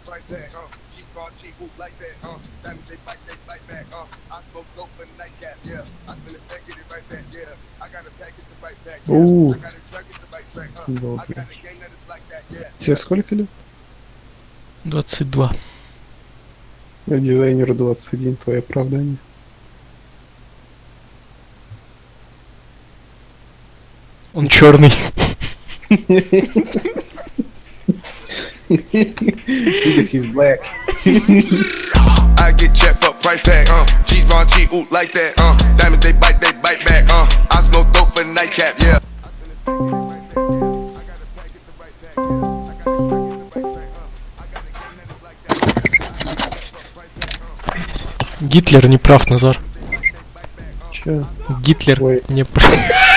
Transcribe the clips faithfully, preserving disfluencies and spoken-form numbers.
Ууу. Тебе сколько лет? двадцать два. А дизайнеру двадцать один, твое оправдание. Он черный. He's black. I get checked for price tag, uh. Cheat on cheat, ooh, like that, uh. Diamonds they bite, they bite back, uh. I smoke dope for nightcap, yeah. Гитлер не прав, Назар. Че? Гитлер Ой. не прав.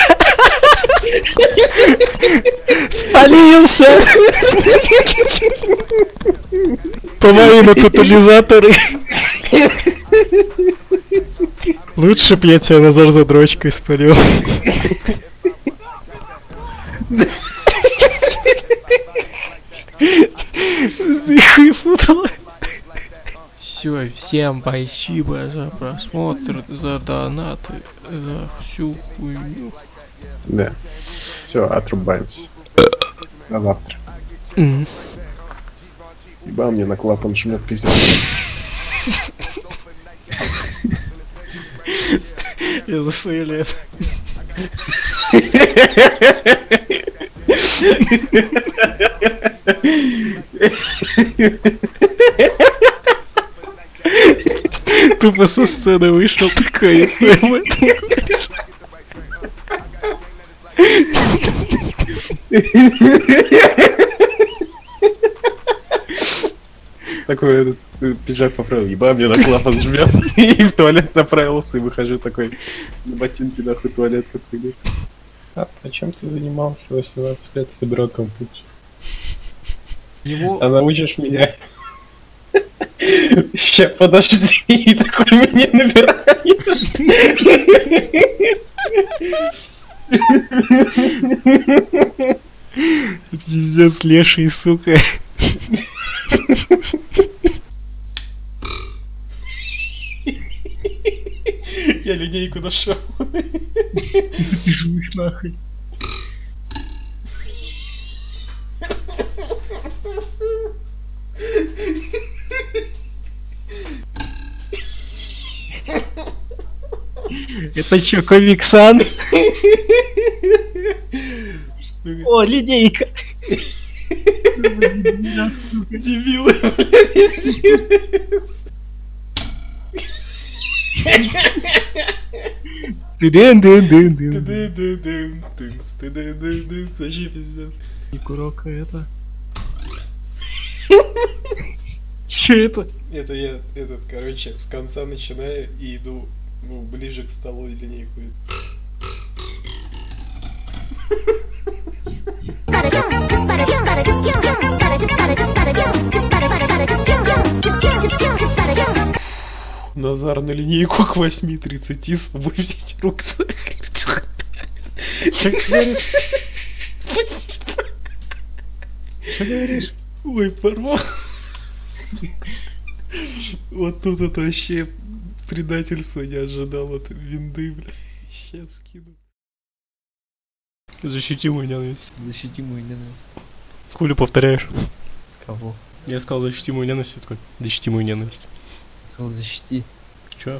Спалился! Половина тотализаторы. Лучше б я тебя, Назар, за дрочкой спалил. Все, всем спасибо за просмотр, за донаты, за всю хуйню. Да. Все, отрубаемся. На завтра. Mm. Еба мне на клапан жмет пиздец. Я за свои лет. Тупо со сцены вышел такой, и своим этим. Такой этот э, пиджак поправил, еба мне на клапан жмет. И в туалет направился, и выхожу такой на ботинки, нахуй, туалет какой-то. А, а чем ты занимался восемнадцать лет, собирал компьютер? Его... А научишь меня? Ща, подожди, и такой меня набираешь. Пиздец, леший, сука. Я линейку нашел. Жуй нахуй. Это чё, Комик Санс? О, линейка! Дебилы, блядь. Сажи, пиздец. И курока это. Чё это? Это я, этот, короче, с конца начинаю и иду, ну, ближе к столу и линейку. Назар на линейку к восьми тридцати с собой взять рюкзак. Спасибо. Что говоришь? Ой, порвал. Вот тут это вообще предательство не ожидал от винды, бля. Сейчас скину. Защити мою ненависть. Защити мою ненависть. Кулю повторяешь. Кого? Я сказал защити мою ненависть, такой. Защити мою ненависть. Сказал защити. Чё?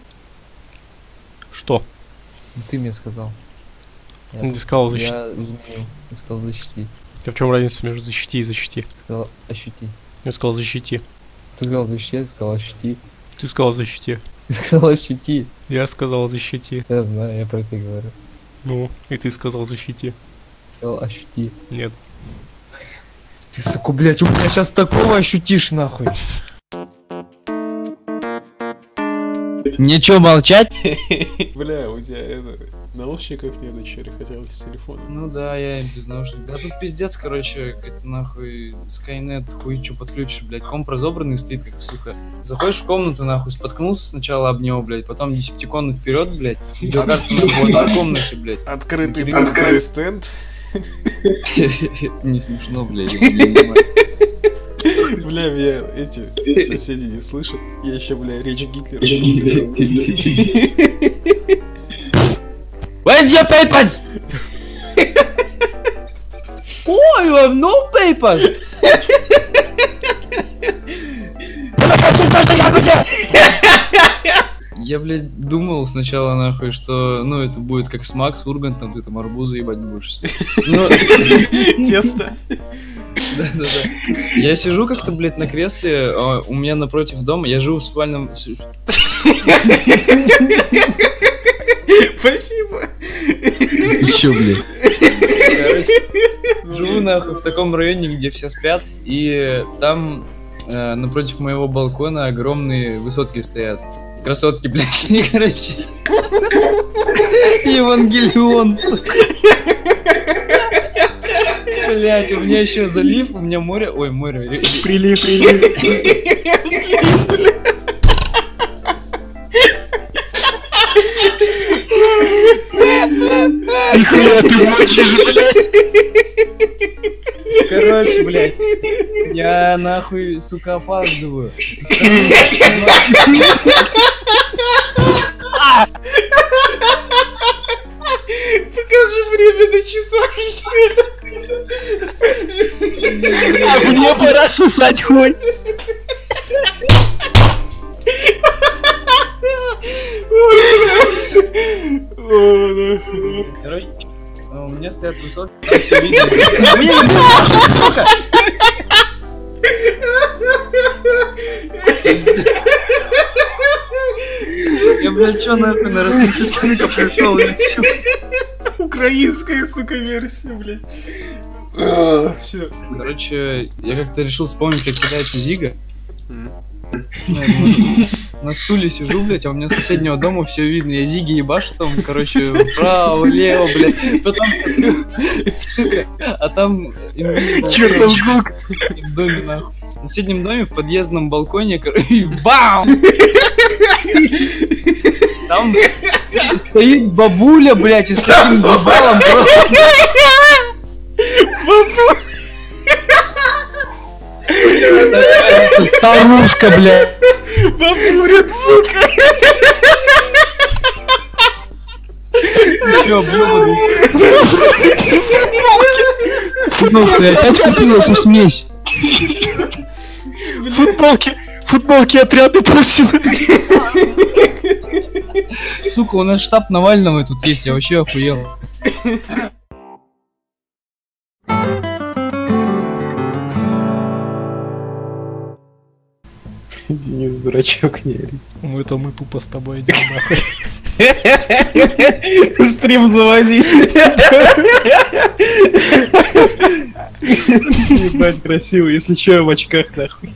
Что? Ну, ты мне сказал. Я, Ты сказал защити. Я изменил. Я сказал защити. А в чем разница между защити и защити? Ты сказал ощути. Я сказал защити. Ты сказал защити, я сказал ощути. Ты сказал защити. Ты сказал ощути. Я сказал защити. Я знаю, я про это говорю. Ну, и ты сказал защити. Сказал ощути. Нет. Ты, сука, блядь, у меня сейчас такого ощутишь, нахуй. Мне чё, молчать? Бля, у тебя это... наушников нет, дочери, хотелось с телефона. Ну да, я без наушников. Да тут пиздец, короче, это нахуй Skynet, хуй чё подключишь, блядь, комп разобранный стоит, как, сука. Заходишь в комнату, нахуй, споткнулся сначала об него, блядь, потом десептиконы вперед, блядь, видеокарта нахуй в комнате, блядь. Открытый дисплей стенд. Не смешно, блядь, я не понимаю. Бля, меня эти соседи не слышат. Я еще, бля, речь Гитлера. Where's your papers? Oh, you have no papers. Я, блядь, думал сначала, нахуй, что, ну, это будет как с Макс Ургантом, ты там арбузы ебать не будешь. Тесто. Да-да-да. Я сижу как-то, блядь, на кресле, а у меня напротив дома, я живу в спальном... Спасибо. Еще, блядь. Короче, живу, нахуй, в таком районе, где все спят, и там э, напротив моего балкона огромные высотки стоят. Красотки, блядь, и, короче... Евангелион, сука. Блять, у меня еще залив, у меня море... Ой, море... Прилив, прилив. Нихуя ты мочишь, блядь. Короче, блядь, я нахуй, сука, опаздываю. Покажи время на часах еще. А мне пора сосать хуй. Короче, у меня стоят высотки, там все видно. Я, блядь, чё нахуй на раскруточника пришел или чё? Украинская, сука, версия, блядь. Все. Короче, я как-то решил вспомнить, как кидается Зига. На стуле сижу, блядь, а у меня с соседнего дома все видно. Я Зиги ебашу там, короче, вправо, влево, блядь. Потом смотрю, сука, а там... Чертов гук. В доме, нахуй. В соседнем доме, в подъездном балконе, короче, бам! Там стоит бабуля, блядь, и с таким ебалом просто... Это старушка, блядь. Бабуря, сука. Ты чё, блёбаный? Ну, ты опять купил эту смесь? Футболки, футболки отряда Путина. Сука, у нас штаб Навального тут есть, я вообще охуел. Денис, дурачок, не ори. Ну это мы тупо с тобой идем нахуй. Стрим завозить. Ебать, красиво. Если чё, я в очках, нахуй.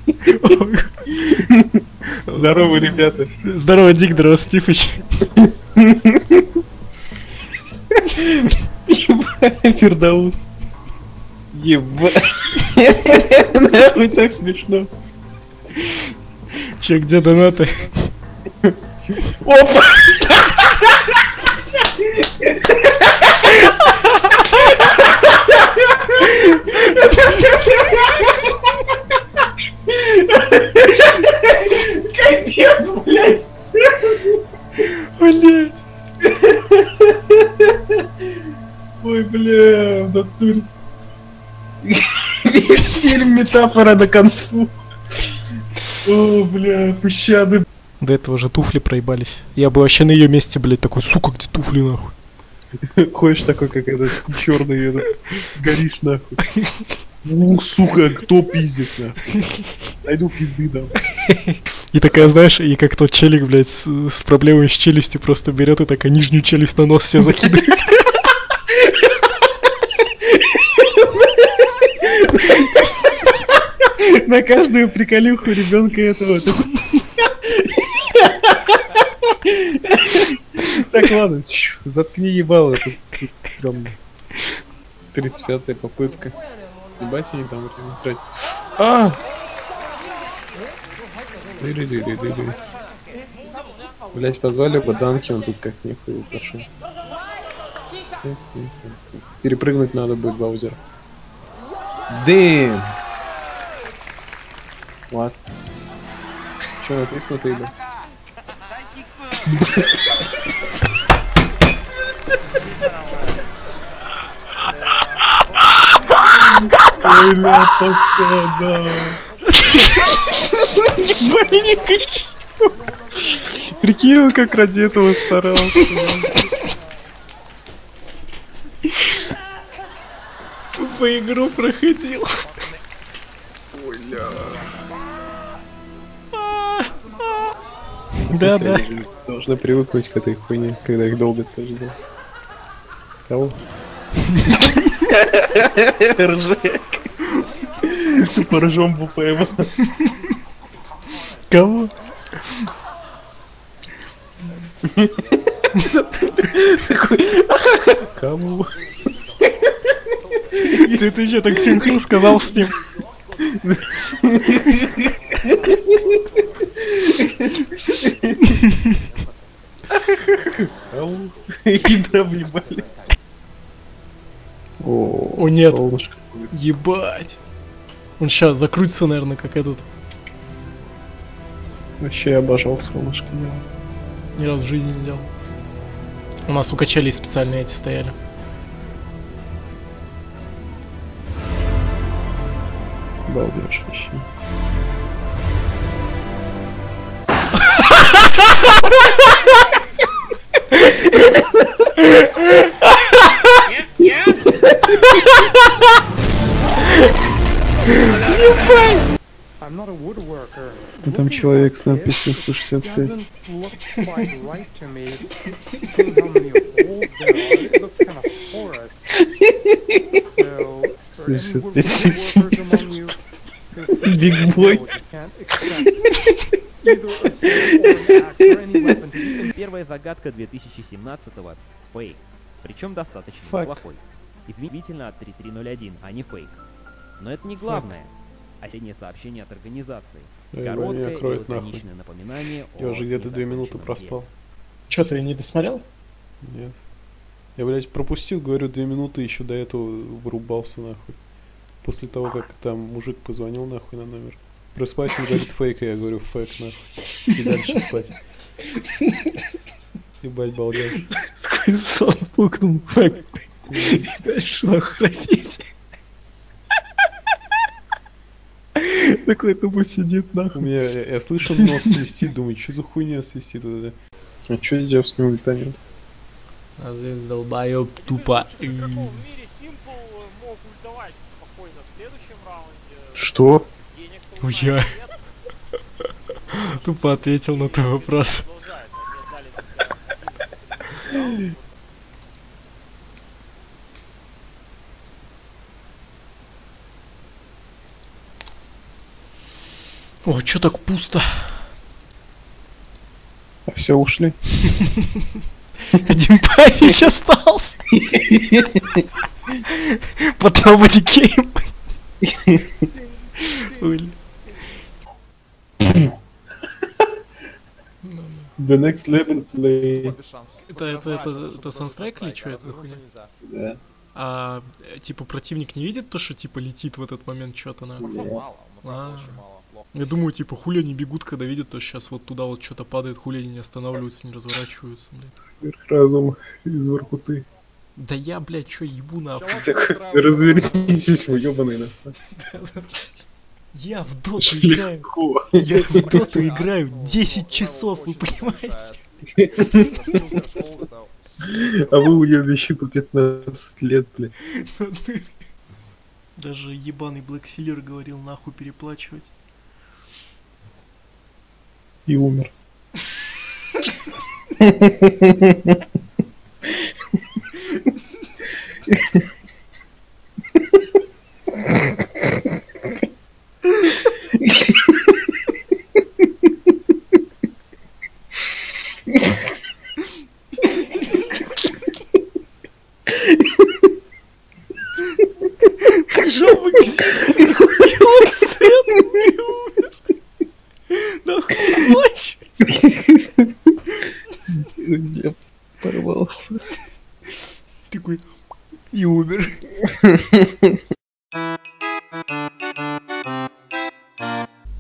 Здорово, ребята. Здорово, Дик, здорово, Спифыч. Ебать, Фердаус. Ебать. Нахуй так смешно. Че, где донаты? Опа! Капец, блядь, блядь. Ой, бля, в натуре. Весь фильм метафора на конфу. О, бля, пощады. До этого же туфли проебались. Я бы вообще на ее месте, блядь, такой, сука, где туфли, нахуй? Ходишь такой, как этот черный, этот, горишь, нахуй. Ну, сука, кто пиздит, нахуй? Найду пизды, да. И такая, знаешь, и как тот челик, блядь, с, с проблемой с челюстью просто берет и такая нижнюю челюсть на нос себе закидывает. На каждую приколюху ребенка этого. Так, ладно, заткни ебало, тут стрёмно. тридцать пятая попытка. Ебать, они там время тратят. А! Блять, позвали бы Данки, он тут как нихуя пошел. Перепрыгнуть надо будет Баузер. Дэм! Ладно. Че, написано ты, да? Ой, ля, посада. Прикинь, он как ради этого старался. По игру проходил. Да, да. Должны привыкнуть к этой хуйне, когда их долбят каждый день. Кого? Ржек. По ржом БПМ. Кого? Кому? Ты, ты что, так синхрон сказал с ним? Кому? Ядра въебали. О, О, нет. солнышко. Ебать. Он сейчас закрутится, наверное, как этот. Вообще я обожал солнышко. Ни разу в жизни не делал. У нас у качелей специальные эти стояли. Балдеж вообще. Там человек с надписью сто шестьдесят пять. сто шестьдесят пять сантиметров. Бигбой. Первая загадка две тысячи семнадцатого. Фейк. Причем достаточно Fuck. плохой. Извинительно от три три ноль один, а не фейк. Но это не главное. Осеннее сообщение от организации. Ой, Короткое меня и кроет нахуй. лаконичное напоминание Я о уже где-то две минуты незаконченном проспал. деле. Че, ты не досмотрел? Нет. Я, блядь, пропустил, говорю, две минуты, еще до этого вырубался нахуй. После того, как там мужик позвонил нахуй на номер. Проспать, он говорит фейк, и я говорю фейк нахуй. И дальше спать. Ебать, балдеж. Сквозь сон пукнул. Фэк. И дальше нахуй храпеть. Такой тупо сидит У нахуй. меня, я, я слышу, нос свистит, думаю, что за хуйня свистит вот это. А что здесь с ним ультанет? А здесь долбоёб тупо. В каком мире Симпл мог ультовать спокойно в следующем раунде? Что? Денег-то у Ой, нас я. нет, Тупо ответил на твой вопрос. продолжает. Мне дали на О, чё так пусто? А все ушли? Один парень остался. Под Nobody Game. Ой. The next level play. Это, это, это, это санстрайк или что это за хуйня? Да. А, э, типа, противник не видит то, что, типа, летит в этот момент что-то на... А, я думаю, типа, хули они бегут, когда видят, то сейчас вот туда вот что-то падает, хули они не останавливаются, не разворачиваются, блядь. Сверхразум из Воркуты. Да я, блядь, чё ебу нахуй? Так, развернитесь, вы ёбаный нас. Я в доту играю. Легко. Я в доту играю десять часов, вы понимаете? А вы уебище по пятнадцать лет, блядь. Даже ебаный Блэк Силлер говорил нахуй переплачивать. И умер. Жопа его ценный умер. Нахуй плачет. Я порвался. Такой и умер.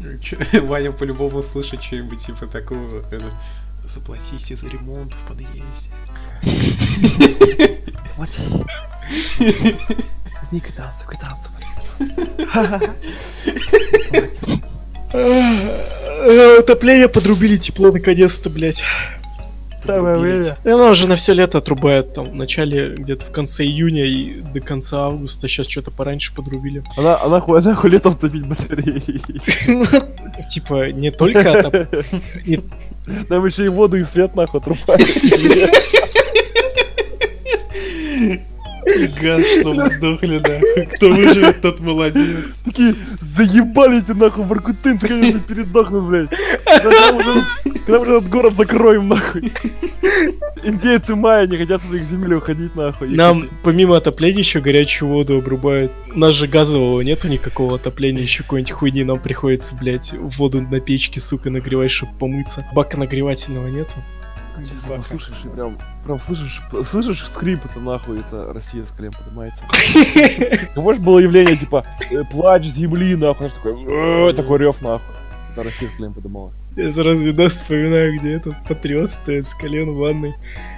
Чё, Ваня по-любому слышит что-нибудь типа такого. Это, заплатите за ремонт в подъезде. Вот. Не катался, катался. Отопление подрубили, тепло наконец-то, блять. Самое время. И она уже на все лето отрубает, там, в начале, где-то в конце июня и до конца августа. Сейчас что-то пораньше подрубили. Она, она, хуй, она хуй летом топить батареи. Типа, не только отоп... Там еще и воду и свет нахуй отрубают. Гад, что сдохли, нахуй. Кто выживет, тот молодец. Такие, заебали эти нахуй, Воркутынск, конечно, передохнут, блядь. Когда уже, когда уже этот город закроем, нахуй. Индейцы майя не хотят с своих земель уходить, нахуй. Нам, помимо отопления, еще горячую воду обрубают. У нас же газового нету никакого отопления, еще какой-нибудь хуйни нам приходится, блядь, воду на печке, сука, нагревать, чтобы помыться. Бака нагревательного нету. Прям слышишь, и прям, прям слышишь, слышишь скрип, это нахуй, это Россия с колен поднимается. Может было явление типа плач земли, нахуй, такой, такой рев, нахуй. Это Россия с колен поднималась. Я сразу видос вспоминаю, где этот патриот стоит с колен в ванной.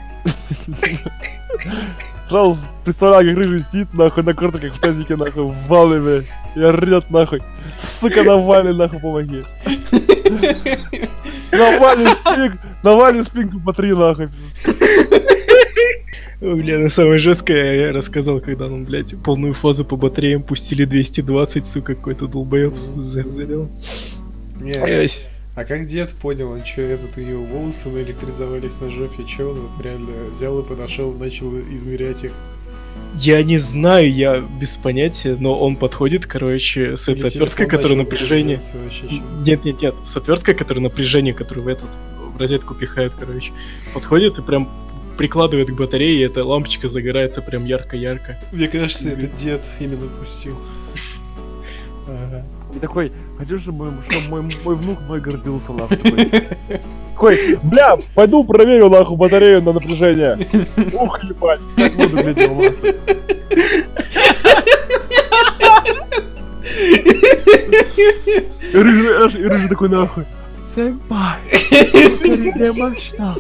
Сразу представляю, как рыжий сидит, нахуй, на корточках в тазике, нахуй, в ванной, блядь, и орёт, нахуй. Сука, Навальный, нахуй, помоги. Навальный спинку, Навальный спинку по три, нахуй. Бля, ну самое жесткое я рассказал, когда нам, блядь, полную фазу по батареям пустили двести двадцать, сука, какой-то долбоёб завел. А как дед понял, он что, этот у него волосы наэлектризовались на жопе, че он вот реально взял и подошел, начал измерять их? Я не знаю, я без понятия, но он подходит, короче, с этой отверткой, которая напряжение... Нет, нет, нет, с отверткой, которая напряжение, которую в этот, в розетку пихают, короче. Подходит и прям прикладывает к батарее, и эта лампочка загорается прям ярко-ярко. Мне кажется, этот дед именно пустил. Ага. И такой, хочу, чтобы, чтобы мой, мой внук мой гордился, нахуй. Такой, такой, бля, пойду проверю, нахуй, батарею на напряжение. Ух, ебать, как воду глядел, нахуй. И рыжий, и рыжий такой, нахуй. Сэмпай, где что?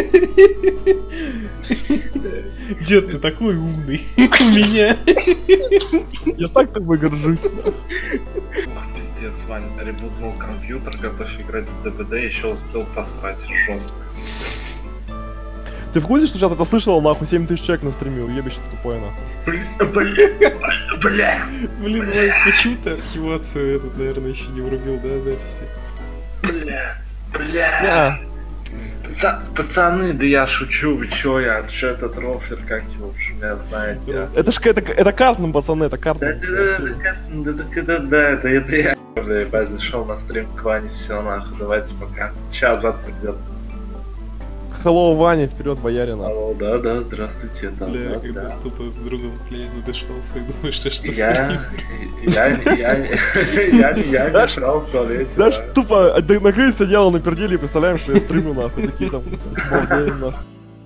Дед, ты такой умный. У меня. Я так тобой горжусь, нахуй. Пиздец, Ваня, ребутнул компьютер, готов играть в ДБД, еще успел посрать жестко. Ты в курсе, что сейчас это слышал, нахуй, семь тысяч человек на стриме, уебище тупое, нахуй. Бля! Блин, Вань, почему-то архивацию этот, наверное, еще не врубил, да, записи? Бля, бля. Паца- пацаны, да я шучу, вы чё, я чё этот рофлер, как его, в общем, я знаете. Я... Это ж это, это картным, пацаны, это Да, картным. да, да, да, да, да, да, это это я, бля, ебать, зашел на стрим к Ване, все нахуй, давайте пока. Сейчас завтра придет. Hello, Ваня, вперед, боярина. Алло, да, да, здравствуйте, да, Бля, да, когда да. тупо с другом клей надышался и думаешь, что что Я, я, я, я, я не шел в туалете. Знаешь, тупо накрылись одеяло на перделе и представляем, что я стримлю, нахуй, такие там, балдеем, нахуй.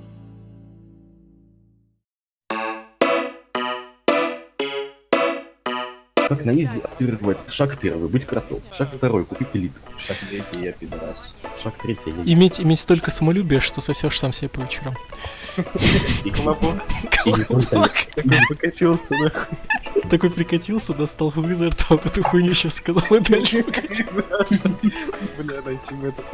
Как на изи активировать шаг первый, быть кротом. Шаг второй, купить элит. Шаг третий, я пидорас. Шаг третий, я Иметь, иметь столько самолюбия, что сосешь сам себе по вечерам. Колобок. Колобок. Покатился, нахуй. Такой прикатился, достал хуй изо рта, вот эту хуйню сейчас сказал и дальше покатил. Бля, найти в это.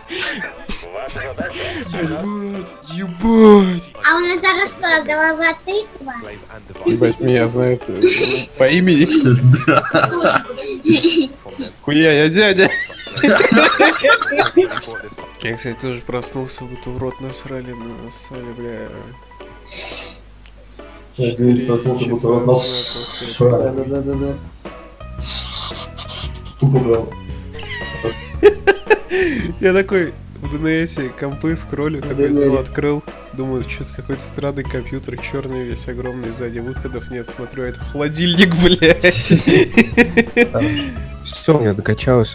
Ебать, ебать. А у нас зараз что, голова тыква? Ебать, меня знают э, по имени. Хуя, я дядя. Я, кстати, тоже проснулся, будто в рот насрали, насрали, бля. Я проснулся, будто в рот насрали. Да-да-да-да. Тупо брал. Я такой в ДНСе компы скроллю, такой взял, открыл. Думаю, что-то какой-то странный компьютер, черный весь, огромный, сзади выходов нет. Смотрю, это холодильник, блядь. Все, у меня докачалось.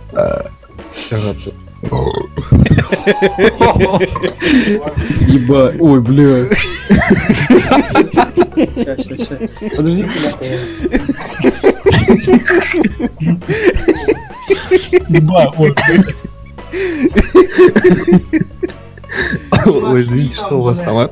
Еба, ой, бля. Ща, ща, ща. Подождите, нахуй. Ба, вот. Ой, извините, что у вас там?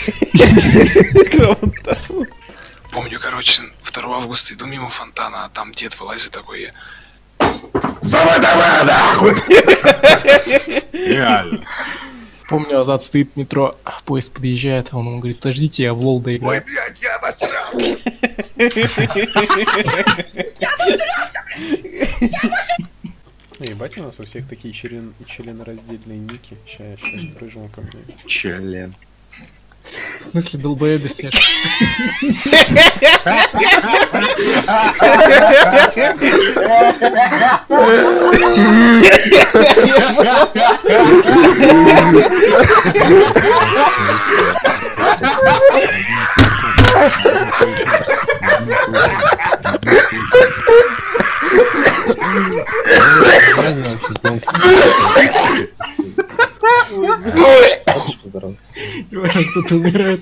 Помню, короче, второго августа иду мимо фонтана, а там дед вылазит такой. Давай, давай, нахуй! Реально. Помню, Азат стоит в метро, поезд подъезжает, а он ему говорит, подождите, я в лол доиграю. Ой, блядь, я обосрал! Ебать, у нас у всех такие член... членораздельные ники. Ща, ща, прыжму ко мне. Член. В смысле, долбоебы снег? Кто-то умирает.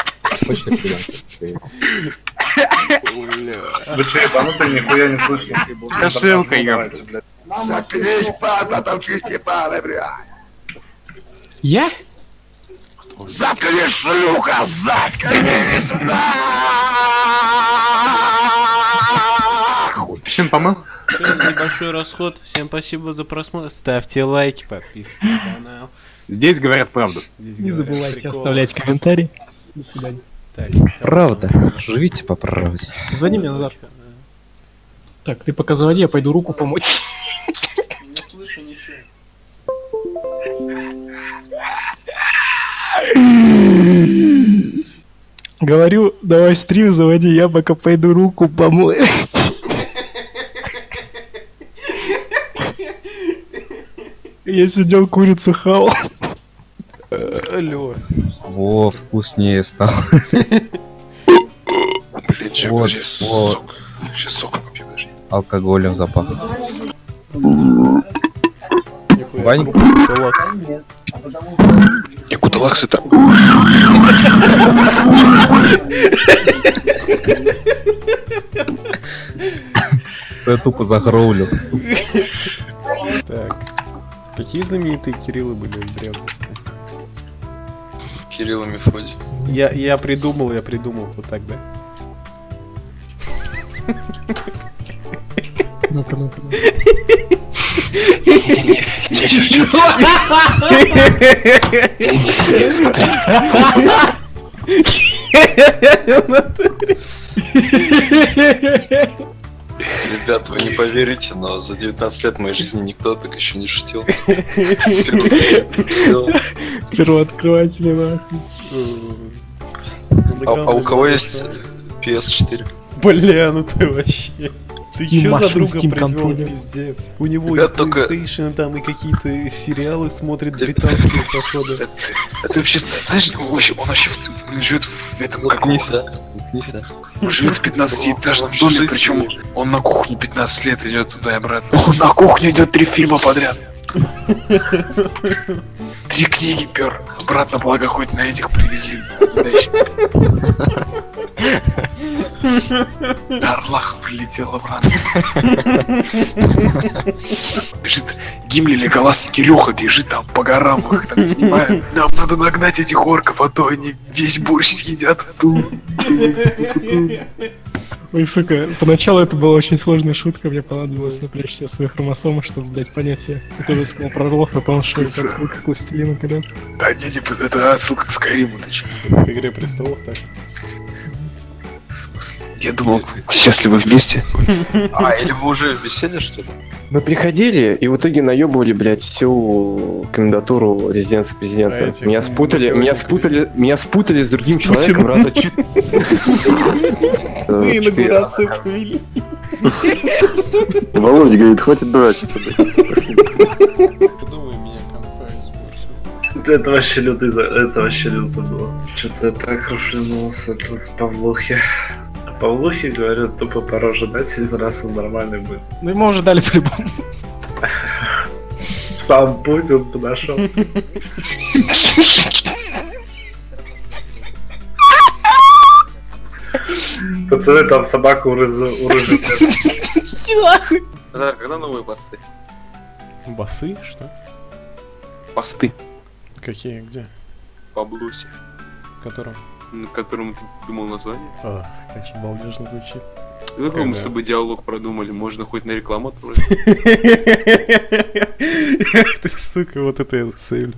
Вы че, ебанутый, нихуя не слышно? Кошелка, ёпта. Заткнись, пата, там чисти пары, блядь. Я? Заткнись, шлюха, заткнись, нахуй. Всем помыл? Небольшой расход. Всем спасибо за просмотр. Ставьте лайки, подписывайтесь на канал. Здесь говорят правду. Здесь Не говорят забывайте приколы. оставлять комментарии. До свидания. Так, Правда. Живите по правде. Звони мне назад. Так, ты пока заводи, я пойду руку помочь. не слышу ничего. Говорю, давай стрим заводи, я пока пойду руку помою. Я сидел, курицу хавал. Алло. Во, вкуснее стал. Блин, сейчас, Вот, подожди, вот. сок. Сейчас сок попью, подожди. Алкоголем запах. Вань, Не, куталакс это... Я тупо загроулил. Так. Какие знаменитые Кириллы были в древности? Кирилл и Мефодий. Я, я придумал, я придумал. Вот так, да? Ну-ка, ну-ка. Я сейчас Ребят, вы не поверите, но за девятнадцать лет моей жизни никто так еще не шутил. Первооткрыватели, нахуй. А, а у кого есть пи эс четыре? Бля, ну ты вообще. Ты Steam чё за машин, друга Steam привёл, контроллер. пиздец? У него и Ребят, только- PlayStation там, и какие-то сериалы смотрит британские, походу. Это вообще, знаешь, он вообще, он вообще в- в- живет в этом Заткнись, каком... а. Заткнись, а. Он живет в пятнадцатиэтажном доме, Слушайте. причем он на кухне пятнадцать лет идет туда и обратно. Он на кухне идет три фильма подряд. Три книги пер. Обратно, благо, хоть на этих привезли. Куда еще? На орлах прилетел обратно. Бежит Гимли, Леголас, Кирюха бежит там по горам, их там снимают. Нам надо нагнать этих орков, а то они весь борщ съедят. Ту. Ой, сука, поначалу это была очень сложная шутка, мне понадобилось напрячь все свои хромосомы, чтобы дать понятие. Я когда сказал про орлов, я понял, что это отсылка к Властелину колец. Да не, не, это отсылка к Скайриму, ты чё? Это к Игре престолов, так? Я думал, счастливы вместе. А, или вы уже в беседе, что ли? Мы приходили и в итоге наебывали, блядь, всю комендатуру резиденции президента. А этих Меня спутали, меня мужиков. спутали, меня спутали с другим С человеком Путиным. раза чуть. Мы инаугурацию провели. Володя говорит, хватит дурачиться. Подумай, меня конфа испортил. Это вообще лютый, за- это вообще люто было. Что-то я так расшинулся это с Павлухи. А Павлухи, говорят, тупо пора ожидать, один раз он нормальный будет. Ну ему уже дали по-любому. Сам Путин подошел. Пацаны, там собака урызжит. Да, когда новые посты? Басы, что? Посты. Какие, где? По блусе. Которым? На котором ты думал название? Ах, как же балдежно звучит. Какой мы с тобой диалог продумали? Можно хоть на рекламу отправить? Ты, сука, вот это я засейвлю.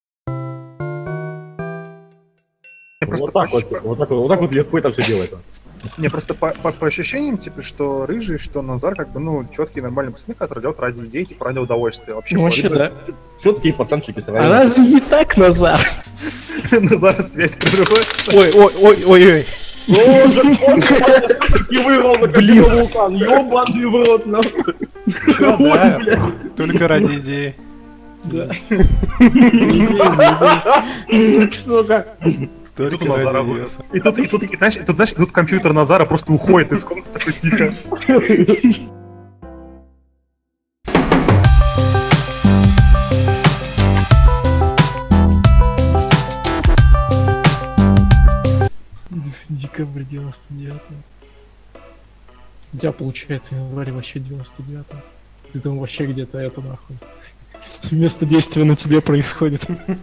Вот так вот, вот так вот, вот так вот легко это все делается. Не, просто по, по, по ощущениям, типа, что Рыжий, что Назар, как бы, ну, четкие нормальные пацаны, которые делают ради идей, типа, ради удовольствия. Вообще, Ну, вообще, да. Четкие пацанчики. А разве не так, Назар? Назар связь прерывает. Ой, ой, ой, ой, ой. И вырвал на Козьмой вулкан, ёбаный в рот, нахуй. Чё, да? Только ради идеи. Да. Сука. И тут, у Назара вы- и тут, и тут, и, знаешь, и тут, знаешь, и тут компьютер Назара просто уходит из комнаты такой тихо. Декабрь девяносто девятого. У тебя получается январь вообще девяносто девятого. Ты там вообще где-то это нахуй. Место действия на тебе происходит.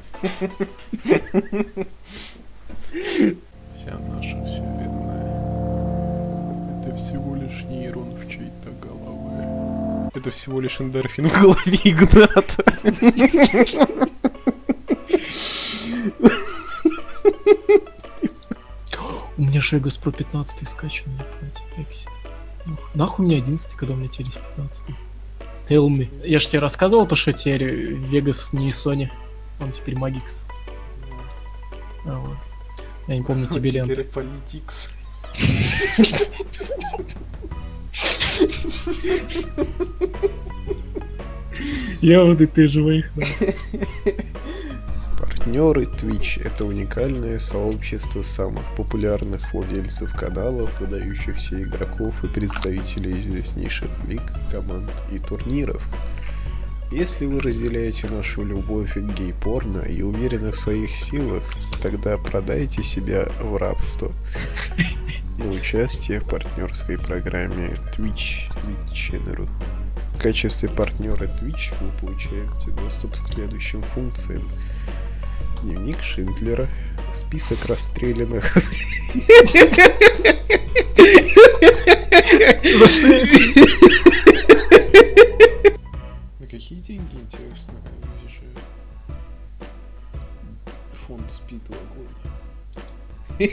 Вся наша вселенная. Это всего лишь нейрон в чьей-то голове. Это всего лишь эндорфин в голове Игната. У меня же Vegas Pro пятнадцать скачан, блядь, Exit. Нах- Нахуй мне одиннадцать, когда у меня теперь пятнадцать. Tell me. Я ж тебе рассказывал то, что теперь Vegas не Sony, он теперь Magix. А, вот. Я не помню, тебе ли он. Теперь Politics. Я вот и ты живых. Партнеры Twitch — это уникальное сообщество самых популярных владельцев каналов, выдающихся игроков и представителей известнейших лиг, команд и турниров. Если вы разделяете нашу любовь к гей-порно и уверены в своих силах, тогда продайте себя в рабство на участие в партнерской программе Twitch Channel. В качестве партнера Twitch вы получаете доступ к следующим функциям: дневник Шиндлера, список расстрелянных. На какие деньги, интересно, въезжает? Фонд спид вагона.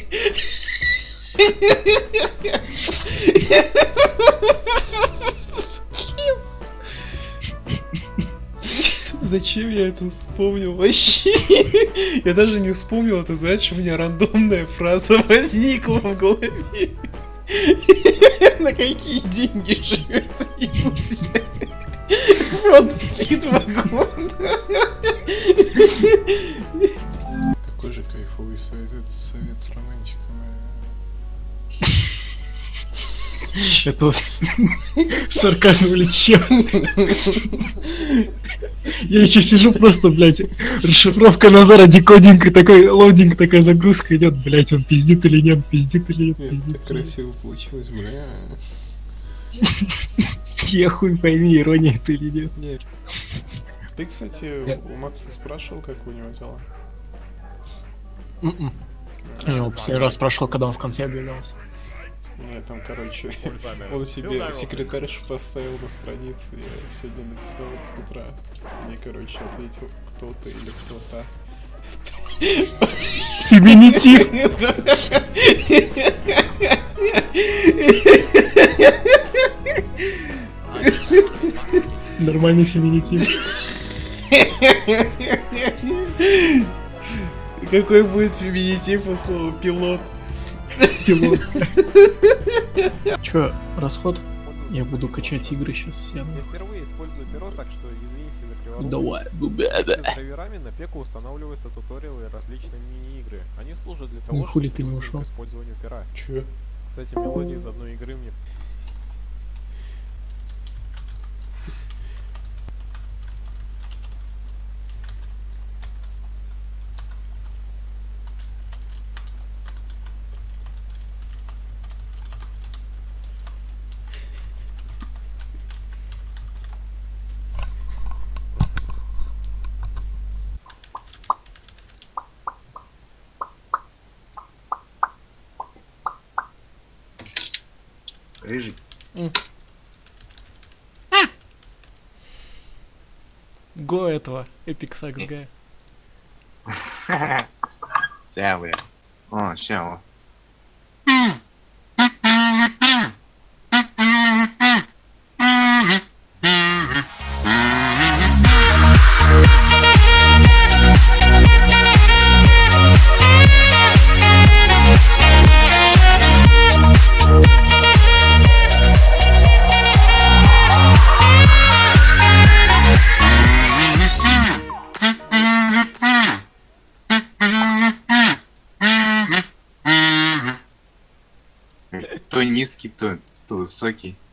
Зачем я это вспомнил вообще? Я даже не вспомнил это, знаешь, у меня рандомная фраза возникла в голове. На какие деньги живет Юзя? Фонд спид вагон. Какой же кайфовый совет, это совет романтика. Это сарказм или чем? Я еще сижу просто, блядь, расшифровка Назара, декодинг и такой лоудинг, такая загрузка идет, блядь, он пиздит или нет, пиздит или нет, пиздит. Так красиво получилось, бля. Я хуй пойми, ирония это или нет. Нет. Ты, кстати, у Макса спрашивал, как у него дела? М-м. Я его последний раз спрашивал, когда он в конфе объявлялся. Нет, там, короче, он себе секретарш поставил на странице. Я сегодня написал с утра. Мне, короче, ответил кто-то или кто-то. Феминитив. Нормальный феминитив. Какой будет феминитив у слова пилот? Пилот. Чё, расход? Я буду качать игры сейчас. Я впервые использую перо, так что извините за криворукость. Давай, Вместе с драйверами на пеку устанавливаются туториалы и различные мини-игры. Они служат для того, Ну, хули чтобы ты не привыкнуть ушел? к использованию пера. Чё? Кстати, мелодия из одной игры мне Рыжий. Го этого, Epic Sax Guy. Ща, бля. О, ща, о. То низкий, то, то высокий.